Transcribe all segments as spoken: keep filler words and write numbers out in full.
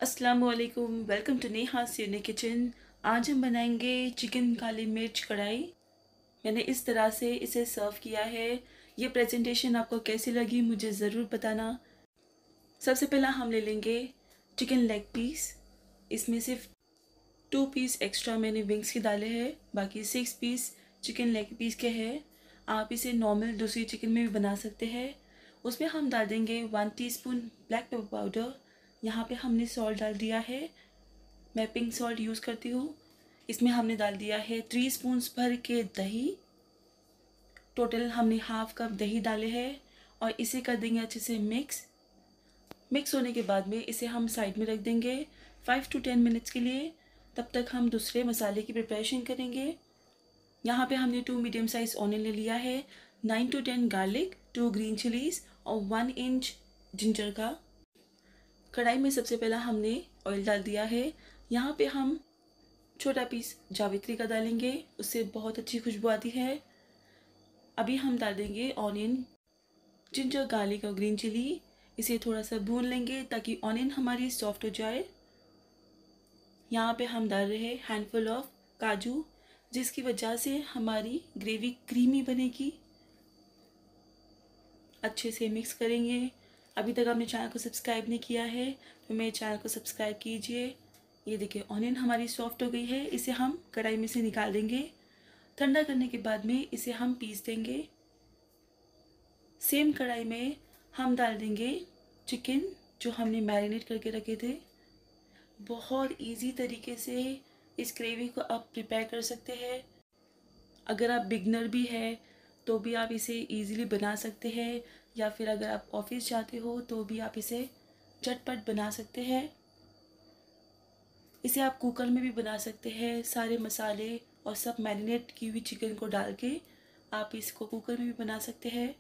अस्सलामुअलैकुम, welcome to नेहा'S kitchen. आज हम बनाएंगे चिकन काली मिर्च कढ़ाई। मैंने इस तरह से इसे सर्व किया है। ये प्रेजेंटेशन आपको कैसी लगी मुझे ज़रूर बताना। सबसे पहला हम ले लेंगे चिकन लेग पीस। इसमें सिर्फ टू पीस एक्स्ट्रा मैंने विंग्स के डाले हैं, बाकी six piece chicken leg piece के हैं। आप इसे नॉर्मल दूसरी चिकन में भी बना सकते हैं। उसमें हम डाल देंगे one teaspoon black pepper powder. यहाँ पे हमने सॉल्ट डाल दिया है, मैं पिंक सॉल्ट यूज़ करती हूँ। इसमें हमने डाल दिया है थ्री स्पून्स भर के दही। टोटल हमने हाफ कप दही डाले हैं और इसे कर देंगे अच्छे से मिक्स। मिक्स होने के बाद में इसे हम साइड में रख देंगे फाइव टू टेन मिनट्स के लिए। तब तक हम दूसरे मसाले की प्रिपरेशन करेंगे। यहाँ पे हमने टू मीडियम साइज ऑनियन ले लिया है, nine to ten garlic, two green chillies और वन इंच जिंजर का। कढ़ाई में सबसे पहला हमने ऑयल डाल दिया है। यहाँ पे हम छोटा पीस जावित्री का डालेंगे, उससे बहुत अच्छी खुशबू आती है। अभी हम डाल देंगे ऑनियन, जिंजर, गार्लिक और ग्रीन चिली। इसे थोड़ा सा भून लेंगे ताकि ऑनियन हमारी सॉफ्ट हो जाए। यहाँ पे हम डाल रहे हैं हैंडफुल ऑफ काजू, जिसकी वजह से हमारी ग्रेवी क्रीमी बनेगी। अच्छे से मिक्स करेंगे। अभी तक आपने चैनल को सब्सक्राइब नहीं किया है तो मेरे चैनल को सब्सक्राइब कीजिए। ये देखिए ऑनियन हमारी सॉफ्ट हो गई है। इसे हम कढ़ाई में से निकाल देंगे। ठंडा करने के बाद में इसे हम पीस देंगे। सेम कढ़ाई में हम डाल देंगे चिकन जो हमने मैरिनेट करके रखे थे। बहुत इजी तरीके से इस ग्रेवी को आप प्रिपेयर कर सकते हैं। अगर आप बिगनर भी है तो भी आप इसे इजीली बना सकते हैं, या फिर अगर आप ऑफिस जाते हो तो भी आप इसे झटपट बना सकते हैं। इसे आप कुकर में भी बना सकते हैं। सारे मसाले और सब मैरिनेट की हुई चिकन को डाल के आप इसको कुकर में भी बना सकते हैं।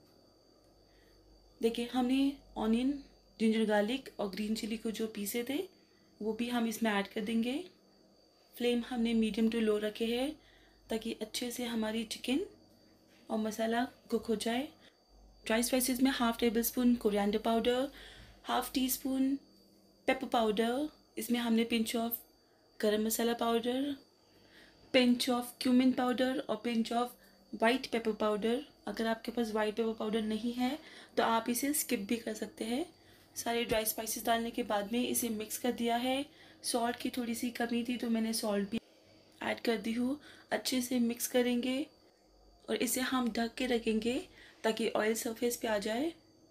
देखिए हमने ऑनियन, जिंजर, गार्लिक और ग्रीन चिली को जो पीसे थे वो भी हम इसमें ऐड कर देंगे। फ्लेम हमने मीडियम टू लो रखे हैं ताकि अच्छे से हमारी चिकन और मसाला कुक हो जाए। ड्राई स्पाइसेस में half tablespoon coriander powder, half teaspoon pepper powder, इसमें हमने pinch of garam masala powder, pinch of cumin powder और pinch of white pepper powder. अगर आपके पास वाइट पेपर पाउडर नहीं है तो आप इसे स्किप भी कर सकते हैं। सारे ड्राई स्पाइसेस डालने के बाद में इसे मिक्स कर दिया है। सॉल्ट की थोड़ी सी कमी थी तो मैंने सॉल्ट भी ऐड कर दी हूँ। अच्छे से मिक्स करेंगे और इसे हम ढक के रखेंगे ताकि ऑयल सरफेस पे आ जाए।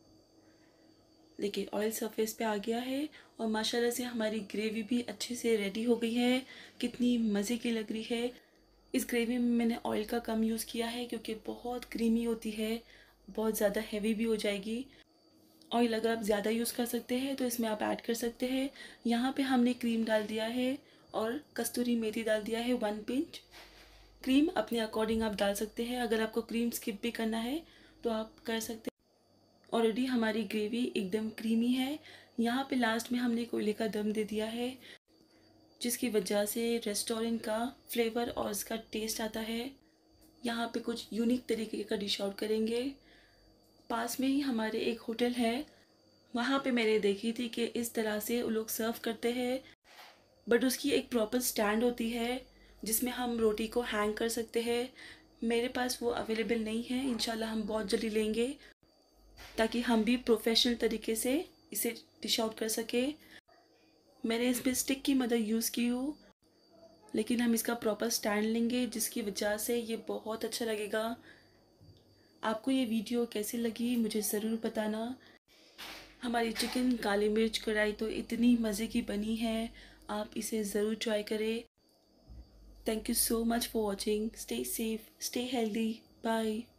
देखिए ऑयल सरफेस पे आ गया है और माशाल्लाह से हमारी ग्रेवी भी अच्छे से रेडी हो गई है। कितनी मज़े की लग रही है। इस ग्रेवी में मैंने ऑयल का कम यूज़ किया है क्योंकि बहुत क्रीमी होती है, बहुत ज़्यादा हैवी भी हो जाएगी। ऑयल अगर आप ज़्यादा यूज़ कर सकते हैं तो इसमें आप ऐड कर सकते हैं। यहाँ पे हमने क्रीम डाल दिया है और कस्तूरी मेथी डाल दिया है वन पिंच। क्रीम अपने अकॉर्डिंग आप डाल सकते हैं। अगर आपको क्रीम स्किप भी करना है तो आप कर सकते हैं। ऑलरेडी हमारी ग्रेवी एकदम क्रीमी है। यहाँ पे लास्ट में हमने कोयले का दम दे दिया है, जिसकी वजह से रेस्टोरेंट का फ्लेवर और इसका टेस्ट आता है। यहाँ पे कुछ यूनिक तरीके का डिश आउट करेंगे। पास में ही हमारे एक होटल है, वहाँ पे मैंने देखी थी कि इस तरह से वो लोग सर्व करते हैं, बट उसकी एक प्रॉपर स्टैंड होती है जिसमें हम रोटी को हैंग कर सकते हैं। मेरे पास वो अवेलेबल नहीं है। इंशाल्लाह हम बहुत जल्दी लेंगे ताकि हम भी प्रोफेशनल तरीके से इसे डिश आउट कर सके। मैंने इसमें स्टिक की मदद यूज़ की हूँ, लेकिन हम इसका प्रॉपर स्टैंड लेंगे जिसकी वजह से ये बहुत अच्छा लगेगा। आपको ये वीडियो कैसी लगी मुझे ज़रूर बताना। हमारी चिकन काली मिर्च कढ़ाई तो इतनी मज़े की बनी है, आप इसे ज़रूर ट्राई करें। Thank you so much for watching. Stay safe, stay healthy. Bye.